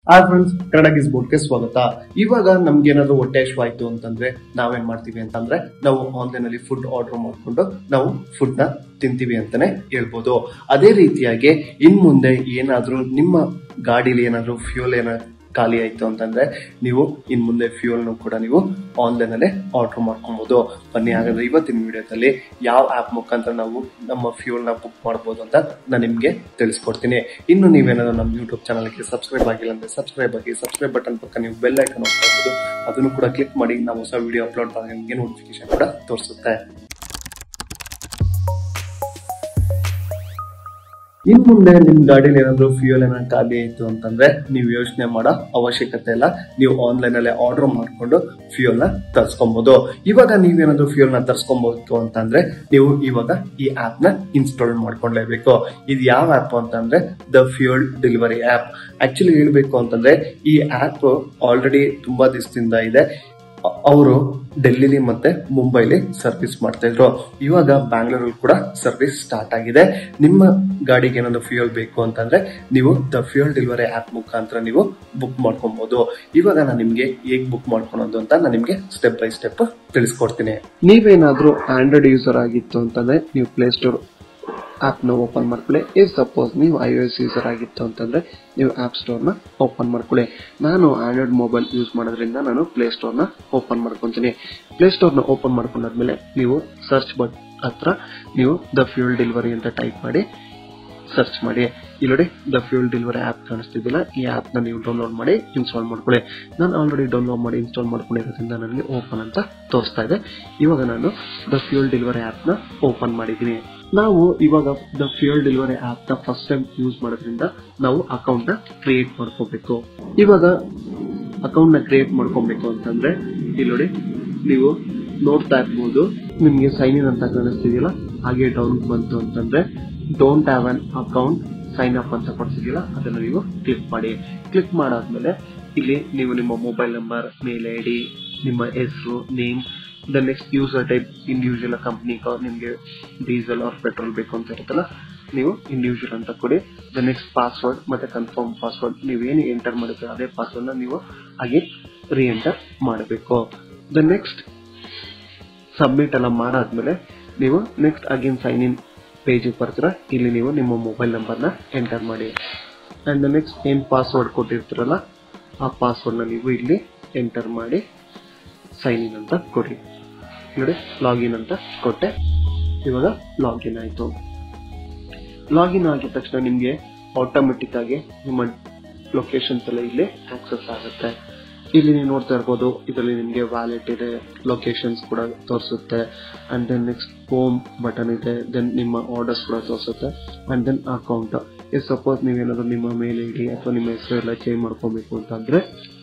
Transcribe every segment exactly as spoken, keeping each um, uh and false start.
Hi friends, Kannada ಗಿಸ್ ಬೋರ್ಡ್ಗೆ ಸ್ವಾಗತ. ಇವಾಗ ನಮ್ಗೆ ಏನಾದ್ರು ಹೊಟ್ಟೆ ಹಸಿವಾಯ್ತು ಅಂತಂದ್ರೆ ನಾವೇನ್ ಮಾಡ್ತೀವಿ ಅಂತಂದ್ರೆ ನಾವು ಆನ್ಲೈನ್ ಅಲ್ಲಿ ಫುಡ್ ಆರ್ಡರ್ ಮಾಡ್ಕೊಂಡು ನಾವು ಫುಡ್ ನ ತಿಂತೀವಿ ಅಂತಾನೆ ಹೇಳ್ಬೋದು. ಅದೇ ರೀತಿಯಾಗಿ ಇನ್ ಮುಂದೆ ಏನಾದ್ರೂ ನಿಮ್ಮ ಗಾಡಿಲಿ ಏನಾದ್ರೂ ಫ್ಯೂಲ್ ಏನಾದ್ರು ಖಾಲಿ ಆಯ್ತು ಅಂತಂದ್ರೆ ನೀವು ಇನ್ ಮುಂದೆ ಫ್ಯೂಲ್ ನು ಕೂಡ ನೀವು ಆನ್ಲೈನ್ ಅಲ್ಲೇ ಆರ್ಡರ್ ಮಾಡ್ಕೊಬಹುದು. ಬನ್ನಿ ಹಾಗಾದ್ರೆ ಇವತ್ತಿನ ವಿಡಿಯೋದಲ್ಲಿ ಯಾವ ಆಪ್ ಮುಖಾಂತರ ನಾವು ನಮ್ಮ ಫ್ಯೂಲ್ ನ ಬುಕ್ ಮಾಡಬಹುದು ಅಂತ ನಾನು ನಿಮ್ಗೆ ತಿಳಿಸ್ಕೊಡ್ತೀನಿ. ಇನ್ನು ನೀವೇನಾದ್ರೂ ನಮ್ಮ ಯೂಟ್ಯೂಬ್ ಚಾನಲ್ಗೆ ಸಬ್ಸ್ಕ್ರೈಬ್ ಆಗಿಲ್ಲ ಅಂದ್ರೆ ಸಬ್ಸ್ಕ್ರೈಬ್ ಆಗಿ, ಸಬ್ಸ್ಕ್ರೈಬ್ ಬಟನ್ ಪಕ್ಕ ನೀವು ಬೆಲ್ ಐಕನ್ ಹೋಗ್ತಾ ಇರ್ಬೋದು, ಅದನ್ನು ಕೂಡ ಕ್ಲಿಕ್ ಮಾಡಿ ನಾವು ಹೊಸ ವಿಡಿಯೋ ಅಪ್ಲೋಡ್ ಮಾಡಿದ್ರೆ ನಿಮಗೆ ನೋಟಿಫಿಕೇಶನ್ ಕೂಡ ತೋರಿಸುತ್ತೆ. ಇನ್ ಮುಂದೆ ನಿಮ್ ಗಾಡಿಲಿ ಏನಾದ್ರು ಫ್ಯೂಯಲ್ ಏನಾದ್ರು ಖಾಲಿ ಆಯ್ತು ಅಂತಂದ್ರೆ ನೀವು ಯೋಚನೆ ಮಾಡೋ ಅವಶ್ಯಕತೆ ಇಲ್ಲ, ನೀವು ಆನ್ಲೈನ್ ಅಲ್ಲೇ ಆರ್ಡರ್ ಮಾಡ್ಕೊಂಡು ಫ್ಯೂಯಲ್ ನ ತರಿಸ್ಕೊಬಹುದು. ಇವಾಗ ನೀವೇನಾದ್ರು ಫ್ಯೂಯಲ್ ನ ತರಿಸ್ಕೊಬಹುದು ಅಂತಂದ್ರೆ ನೀವು ಇವಾಗ ಈ ಆಪ್ ನ ಇನ್ಸ್ಟಾಲ್ ಮಾಡ್ಕೊಂಡ್ಲೇಬೇಕು. ಇದು ಯಾವ ಆಪ್ ಅಂತಂದ್ರೆ the fuel delivery app. Actually ಹೇಳ್ಬೇಕು ಅಂತಂದ್ರೆ ಈ ಆಪ್ ಆಲ್ರೆಡಿ ತುಂಬಾ ದಿವಸದಿಂದ ಇದೆ. ಅವರು ಡೆಲ್ಲಿಲಿ ಮತ್ತೆ ಮುಂಬೈಲಿ ಸರ್ವಿಸ್ ಮಾಡ್ತಾ ಇದ್ರು. ಇವಾಗ ಬ್ಯಾಂಗ್ಳೂರಲ್ಲಿ ಕೂಡ ಸರ್ವಿಸ್ ಸ್ಟಾರ್ಟ್ ಆಗಿದೆ. ನಿಮ್ಮ ಗಾಡಿಗೆ ಏನಾದ್ರು ಫ್ಯೂಯಲ್ ಬೇಕು ಅಂತಂದ್ರೆ ನೀವು ದ ಫ್ಯೂಯಲ್ ಡೆಲಿವರಿ ಆಪ್ ಮುಖಾಂತರ ನೀವು ಬುಕ್ ಮಾಡ್ಕೊಬಹುದು. ಇವಾಗ ನಾನು ನಿಮ್ಗೆ ಹೇಗ್ ಬುಕ್ ಮಾಡ್ಕೊಳೋದು ಅಂತ ನಾನು ನಿಮ್ಗೆ ಸ್ಟೆಪ್ ಬೈ ಸ್ಟೆಪ್ ತಿಳಿಸ್ಕೊಡ್ತೀನಿ. ನೀವೇನಾದ್ರೂ ಆಂಡ್ರಾಯ್ಡ್ ಯೂಸರ್ ಆಗಿತ್ತು ಅಂತಂದ್ರೆ ನೀವು ಪ್ಲೇ ಸ್ಟೋರ್ ಆಪ್ ನ ಓಪನ್ ಮಾಡ್ಕೊಳ್ಳಿ. ಇಫ್ ಸಪೋಸ್ ನೀವು ಐ ಎಸ್ ಯೂಸರ್ ಆಗಿತ್ತು ಅಂತಂದ್ರೆ ನೀವು ಆಪ್ ಸ್ಟೋರ್ ನ ಓಪನ್ ಮಾಡ್ಕೊಳ್ಳಿ. ನಾನು ಆಂಡ್ರಾಯ್ಡ್ ಮೊಬೈಲ್ ಯೂಸ್ ಮಾಡೋದ್ರಿಂದ ನಾನು ಪ್ಲೇ ಸ್ಟೋರ್ ನ ಓಪನ್ ಮಾಡ್ಕೊಂತೀನಿ. ಪ್ಲೇ ಸ್ಟೋರ್ ನ ಓಪನ್ ಮಾಡ್ಕೊಂಡಾದ್ಮೇಲೆ ನೀವು ಸರ್ಚ್ ಬಟ್ ಹತ್ರ ನೀವು ದ ಫ್ಯೂಯಲ್ ಡೆಲಿವರಿ ಅಂತ ಟೈಪ್ ಮಾಡಿ ಸರ್ಚ್ ಮಾಡಿ. ಇಲ್ಲಿ ದ ಫ್ಯೂಯಲ್ ಡೆಲಿವರಿ ಆಪ್ ಕಾಣಿಸ್ತಿದ್ದಿಲ್ಲ, ಈ ಆಪ್ ನ ನೀವು ಡೌನ್ಲೋಡ್ ಮಾಡಿ ಇನ್ಸ್ಟಾಲ್ ಮಾಡ್ಕೊಳ್ಳಿ. ನಾನು ಆಲ್ರೆಡಿ ಡೌನ್ಲೋಡ್ ಮಾಡಿ ಇನ್ಸ್ಟಾಲ್ ಮಾಡ್ಕೊಂಡಿರೋದ್ರಿಂದ ನನಗೆ ಓಪನ್ ಅಂತ ತೋರಿಸ್ತಾ ಇದೆ. ಇವಾಗ ನಾನು ದ ಫ್ಯೂಯಲ್ ಡೆಲಿವರಿ ಆಪ್ ನ ಓಪನ್ ಮಾಡಿದ್ದೀನಿ. ನಾವು ಇವಾಗ ದ ಫ್ಯೂಯಲ್ ಡೆಲಿವರಿ ಆಪ್ ನ ಫಸ್ಟ್ ಟೈಮ್ ಯೂಸ್ ಮಾಡೋದ್ರಿಂದ ನಾವು ಅಕೌಂಟ್ ನ ಕ್ರಿಯೇಟ್ ಮಾಡ್ಕೋಬೇಕು. ಇವಾಗ ಅಕೌಂಟ್ ನ ಕ್ರಿಯೇಟ್ ಮಾಡ್ಕೊಬೇಕು ಅಂತಂದ್ರೆ ಇಲ್ಲಿ ನೀವು ನೋಡ್ತಾ ಇರ್ಬೋದು, ನಿಮ್ಗೆ ಸೈನ್ ಇನ್ ಅಂತ ಕಾಣಿಸ್ತಿದೆಯಲ್ಲ, ಹಾಗೆ ಡೌನ್ ಬಂತು ಅಂತಂದ್ರೆ don't have an account sign up ಅಂತ ಕೊಡ್ತಿದೆಯಲ್ಲ, ಅದನ್ನ ನೀವು ಕ್ಲಿಕ್ ಮಾಡಿ. ಕ್ಲಿಕ್ ಮಾಡಾದ್ಮೇಲೆ ಇಲ್ಲಿ ನೀವು ನಿಮ್ಮ mobile number, mail I D, ನಿಮ್ಮ ಹೆಸರು, name, the next user type individual company, ನಿಮ್ಗೆ ಡೀಸೆಲ್ ಆರ್ ಪೆಟ್ರೋಲ್ ಬೇಕು ಅಂತ ಇರುತ್ತಲ್ಲ, ನೀವು ಇಂಡಿವಿಜುವಲ್ ಅಂತ ಕೊಡಿ. ದ ನೆಕ್ಸ್ಟ್ ಪಾಸ್ವರ್ಡ್ ಮತ್ತೆ ಕನ್ಫರ್ಮ್ ಪಾಸ್ವರ್ಡ್, ನೀವೇನು ಎಂಟರ್ ಮಾಡಿದ್ರೆ ಅದೇ ಪಾಸ್ವರ್ಡ್ ನ ನೀವು ಹಾಗೆ ರೀ ಎಂಟರ್ ಮಾಡಬೇಕು. ದ ನೆಕ್ಸ್ಟ್ ಸಬ್ಮಿಟ್ ಎಲ್ಲ ಮಾಡಾದ್ಮೇಲೆ ನೀವು next again sign in page ಬರ್ತೀರಾ. ಇಲ್ಲಿ ನೀವು ನಿಮ್ಮ ಮೊಬೈಲ್ ನಂಬರ್ ನ ಎಂಟರ್ ಮಾಡಿ ಅಂಡ್ ದ ನೆಕ್ಸ್ಟ್ ಏನ್ ಪಾಸ್ವರ್ಡ್ ಕೊಟ್ಟಿರ್ತೀರಲ್ಲ ಆ ಪಾಸ್ವರ್ಡ್ ನ ನೀವು ಇಲ್ಲಿ ಎಂಟರ್ ಮಾಡಿ ಸೈನ್ ಇನ್ ಅಂತ ಕೊಡಿ. ನೋಡಿ ಲಾಗಿನ್ ಅಂತ ಕೊಟ್ಟೆ. ಇವಾಗ ಲಾಗಿನ್ ಆಯ್ತು. ಲಾಗಿನ್ ಆಗಿದ ತಕ್ಷಣ ನಿಮ್ಗೆ ಆಟೋಮೆಟಿಕ್ ಆಗಿ ನಿಮ್ಮ ಲೊಕೇಶನ್ಸ್ ಎಲ್ಲ ಇಲ್ಲಿ ಆಕ್ಸೆಸ್ ಆಗುತ್ತೆ. ಇಲ್ಲಿ ನೀವು ನೋಡ್ತಾ ಇರ್ಬೋದು, ಇದರಲ್ಲಿ ನಿಮ್ಗೆ ವ್ಯಾಲೆಟ್ ಇದೆ, ಲೊಕೇಶನ್ಸ್ ಕೂಡ ತೋರಿಸುತ್ತೆ, and then next home button ಇದೆ, ದೆನ್ ನಿಮ್ಮ ಆರ್ಡರ್ಸ್ ಕೂಡ ತೋರಿಸುತ್ತೆ, and then account. If suppose ನೀವೇನಾದ್ರು ನಿಮ್ಮ ಮೇಲ್ ಐ ಡಿ ಅಥವಾ ನಿಮ್ಮ ಹೆಸರು ಎಲ್ಲ ಚೇಂಜ್ ಮಾಡ್ಕೋಬೇಕು ಅಂತಂದ್ರೆ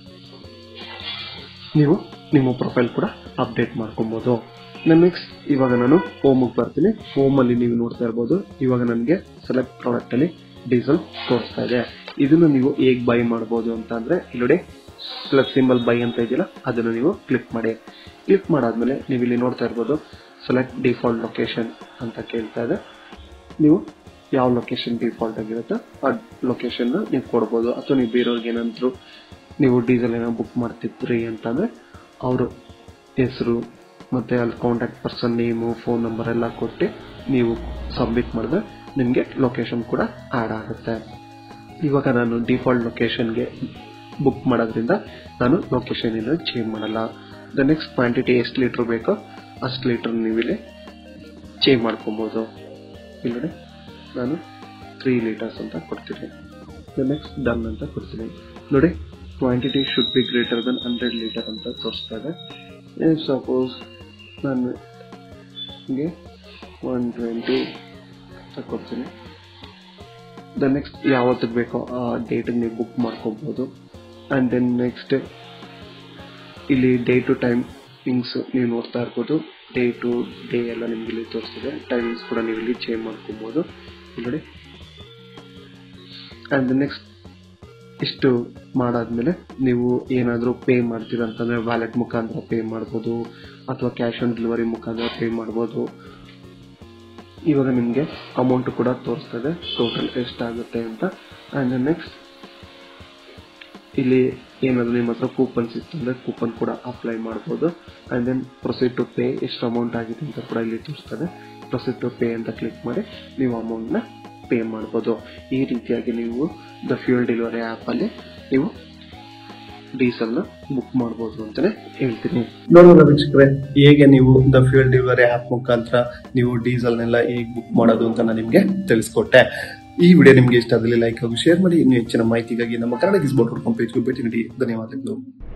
ನೀವು ನಿಮ್ಮ ಪ್ರೊಫೈಲ್ ಕೂಡ ಅಪ್ಡೇಟ್ ಮಾಡ್ಕೊಬಹುದು. ನೆಕ್ಸ್ಟ್ ಇವಾಗ ನಾನು ಹೋಮ್ ಬರ್ತೀನಿ. ಹೋಮ್ ಅಲ್ಲಿ ನೀವು ನೋಡ್ತಾ ಇರ್ಬೋದು, ಇವಾಗ ನನಗೆ ಸೆಲೆಕ್ಟ್ ಪ್ರಾಡಕ್ಟ್ ಅಲ್ಲಿ ಡೀಸೆಲ್ ತೋರಿಸ್ತಾ ಇದೆ. ಇದನ್ನು ನೀವು ಹೇಗ್ ಬೈ ಮಾಡಬಹುದು ಅಂತ ಅಂದ್ರೆ ಇಲ್ಲಿ ಪ್ಲಸ್ ಸಿಂಬಲ್ ಬೈ ಅಂತ ಇದೆಯಲ್ಲ, ಅದನ್ನು ನೀವು ಕ್ಲಿಕ್ ಮಾಡಿ. ಕ್ಲಿಕ್ ಮಾಡಾದ್ಮೇಲೆ ನೀವು ಇಲ್ಲಿ ನೋಡ್ತಾ ಇರ್ಬೋದು ಸೆಲೆಕ್ಟ್ ಡಿಫಾಲ್ಟ್ ಲೊಕೇಶನ್ ಅಂತ ಕೇಳ್ತಾ ಇದೆ. ನೀವು ಯಾವ ಲೊಕೇಶನ್ ಡಿಫಾಲ್ಟ್ ಆಗಿರುತ್ತೋ ಆ ಲೊಕೇಶನ್ ನೀವು ಕೊಡ್ಬೋದು. ಅಥವಾ ನೀವು ಬೇರೆಯವ್ರಿಗೆ ಏನಂದ್ರು ನೀವು ಡೀಸೆಲ್ ಏನೋ ಬುಕ್ ಮಾಡ್ತಿದ್ರಿ ಅಂತಂದ್ರೆ ಅವರು ಹೆಸರು ಮತ್ತೆ ಅಲ್ಲಿ contact person name, phone number ಎಲ್ಲ ಕೊಟ್ಟು ನೀವು ಸಬ್ಮಿಟ್ ಮಾಡಿದ್ರೆ ನಿಮಗೆ ಲೊಕೇಶನ್ ಕೂಡ ಆಡ್ ಆಗುತ್ತೆ. ಇವಾಗ ನಾನು ಡಿಫಾಲ್ಟ್ ಲೊಕೇಶನ್ಗೆ ಬುಕ್ ಮಾಡೋದ್ರಿಂದ ನಾನು ಲೊಕೇಶನ್ ಏನು ಚೇಂಜ್ ಮಾಡಲ್ಲ. ದ ನೆಕ್ಸ್ಟ್ ಕ್ವಾಂಟಿಟಿ ಎಷ್ಟು ಲೀಟರ್ ಬೇಕೋ ಅಷ್ಟು ಲೀಟರ್ ನೀವು ಇಲ್ಲಿ ಚೇಂಜ್ ಮಾಡ್ಕೊಬೋದು. ಇಲ್ಲಿ ನಾನು ತ್ರೀ ಲೀಟರ್ಸ್ ಅಂತ ಕೊಡ್ತೀನಿ. ದ ನೆಕ್ಸ್ಟ್ ಡನ್ ಅಂತ ಕೊಡ್ತೀನಿ. ನೋಡಿ quantity should be greater than hundred litre ಅಂತ ತೋರಿಸ್ತಾ ಇದೆ. ಸಪೋಸ್ ನಾನು ಹಿಂಗೆ ಒನ್ ಟ್ವೆಂಟಿ ಅಂತ ಕೊಡ್ತೀನಿ. ದ ನೆಕ್ಸ್ಟ್ ಯಾವತ್ತಿಗೆ ಬೇಕೋ ಆ ಡೇಟಿಗೆ ನೀವು ಬುಕ್ ಮಾಡ್ಕೋಬಹುದು. ಅಂಡ್ ದೆನ್ ನೆಕ್ಸ್ಟ್ ಇಲ್ಲಿ ಡೇ ಟು ಟೈಮ್ ಥಿಂಗ್ಸ್ ನೀವು ನೋಡ್ತಾ ಇರ್ಬೋದು, ಡೇ ಟು ಡೇ ಎಲ್ಲ ನಿಮ್ಗೆ ಇಲ್ಲಿ ತೋರಿಸ್ತಿದೆ. ಟೈಮಿಂಗ್ಸ್ ಕೂಡ ನೀವು ಇಲ್ಲಿ ಚೇಂಜ್ ಮಾಡ್ಕೋಬಹುದು ನೋಡಿ. ಅಂಡ್ ನೆಕ್ಸ್ಟ್ ಇಷ್ಟು ಮಾಡಾದ್ಮೇಲೆ ನೀವು ಏನಾದರೂ ಪೇ ಮಾಡ್ತೀರಾ ಅಂತಂದ್ರೆ ವ್ಯಾಲೆಟ್ ಮುಖಾಂತರ ಪೇ ಮಾಡ್ಬೋದು ಅಥವಾ ಕ್ಯಾಶ್ ಆನ್ ಡೆಲಿವರಿ ಮುಖಾಂತರ ಪೇ ಮಾಡ್ಬೋದು. ಇವಾಗ ನಿಮಗೆ ಅಮೌಂಟ್ ಕೂಡ ತೋರಿಸ್ತದೆ ಟೋಟಲ್ ಎಷ್ಟಾಗುತ್ತೆ ಅಂತ. ಅಂಡ್ ನೆಕ್ಸ್ಟ್ ಇಲ್ಲಿ ಏನಾದರೂ ನಿಮ್ಮ ಹತ್ರ ಕೂಪನ್ಸ್ ಇತ್ತು ಅಂದರೆ ಕೂಪನ್ ಕೂಡ ಅಪ್ಲೈ ಮಾಡ್ಬೋದು. And then proceed to pay ಎಷ್ಟು ಅಮೌಂಟ್ ಆಗಿದೆ ಅಂತ ಕೂಡ ಇಲ್ಲಿ ತೋರಿಸ್ತದೆ. ಪ್ರೊಸೀಡ್ ಟು ಪೇ ಅಂತ ಕ್ಲಿಕ್ ಮಾಡಿ ನೀವು ಅಮೌಂಟ್ನ ಪೇ ಮಾಡ್ಬೋದು. ಈ ರೀತಿಯಾಗಿ ನೀವು ದ ಫ್ಯೂಯಲ್ ಡೆಲಿವರಿ ಆ್ಯಪಲ್ಲಿ ನೀವು ಡೀಸೆಲ್ನ ಬುಕ್ ಮಾಡ್ಬೋದು ಅಂತಲೇ ಹೇಳ್ತೀನಿ. ನೋಡೋಣ ವೀಕ್ಷಕರೇ, ಹೇಗೆ ನೀವು ದ ಫ್ಯೂಯಲ್ ಡೆಲಿವರಿ ಆ್ಯಪ್ ಮುಖಾಂತರ ನೀವು ಡೀಸೆಲ್ನೆಲ್ಲ ಹೇಗೆ ಬುಕ್ ಮಾಡೋದು ಅಂತ ನಾನು ನಿಮಗೆ ತಿಳಿಸ್ಕೊಟ್ಟೆ. ಈ ವಿಡಿಯೋ ನಿಮಗೆ ಇಷ್ಟ ಆದಲ್ಲಿ ಲೈಕ್ ಹಾಗೂ ಶೇರ್ ಮಾಡಿ. ಇನ್ನು ಹೆಚ್ಚಿನ ಮಾಹಿತಿಗಾಗಿ ನಮ್ಮ ಕನ್ನಡ ಗಿಸ್ ಬಾಟ್ ಕಾಮ್ ಪೇಜ್ಗೆ ಭೇಟಿ ನೀಡಿ. ಧನ್ಯವಾದಗಳು.